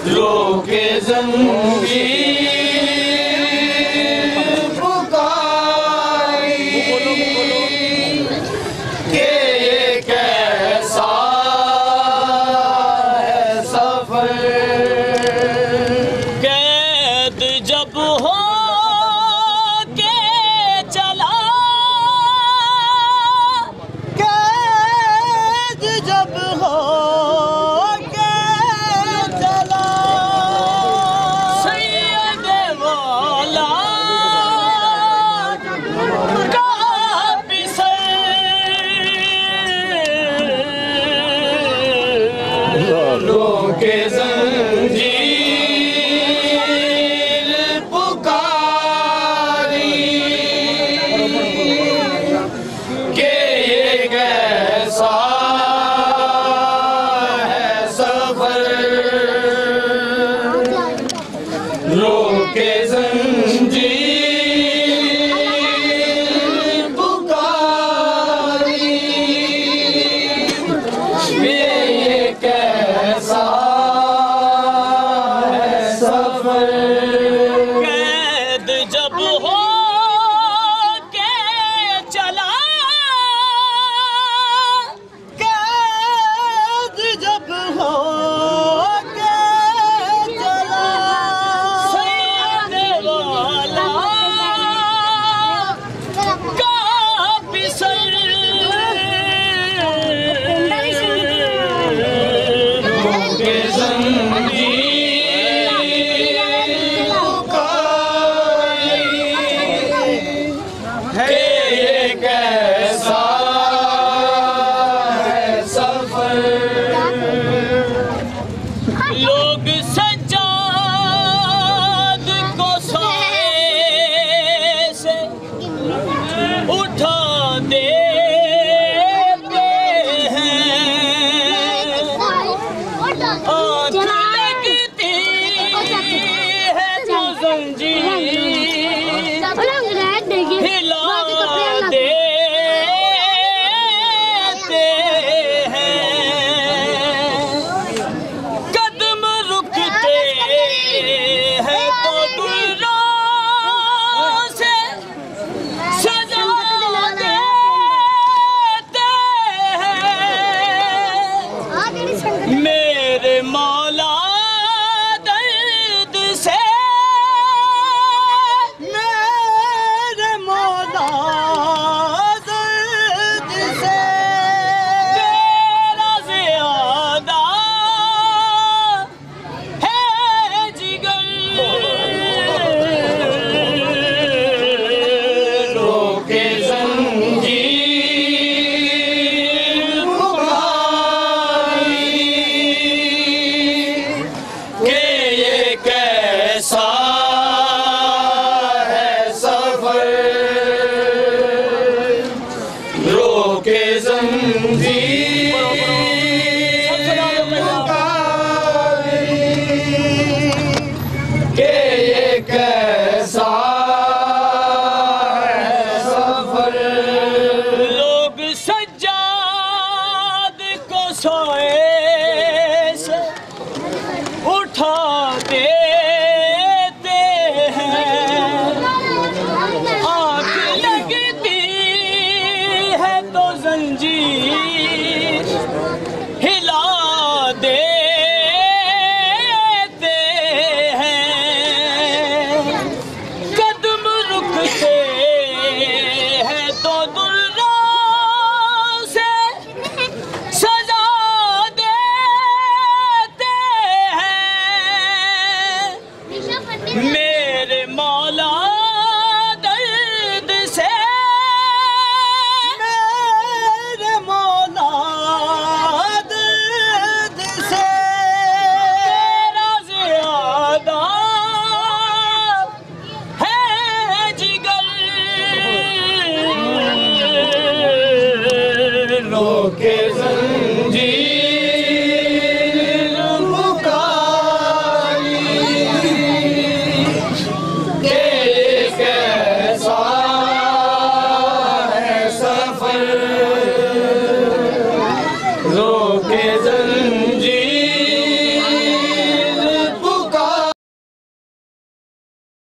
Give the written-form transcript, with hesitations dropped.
रोके ज़ंजीर रोके ज़ंजीर पुकारी के ये कैसा है सफर। रोके ज़ंजीर पुकारी ये कैसा है सफर। कैद जब हो के चला, कैद जब हो के चला, सैयद वाला का बिसर। रोके ज़ंजीर पुकारी है ये कैसा है सफर। लोग सज्जाद को सोए से उठा देते हैं, आँख लगती है तो ज़ंजीर हिला देते हैं। कदम रुकते हैं तो दुर्रों से सजा देते हैं। मेरे मौला दर्द से, मेरे मौला दर्द से तेरा ज़्यादा है जिगर। रोके ज़ंजीर पुकारी के ये कैसा है सफर। रोके ज़ंजीर पुकारी के ये कैसा है सफर। लोग सज्जाद को सोए से उठा देते हैं, आँख लगती है तो ज़ंजीर हिला देते हैं। कदम रुकते हैं तो दुर्रों से सजा देते हैं। मेरे मौला दर्द से, मेरे मौला दर्द से तेरा ज़्यादा है जिगर। रोके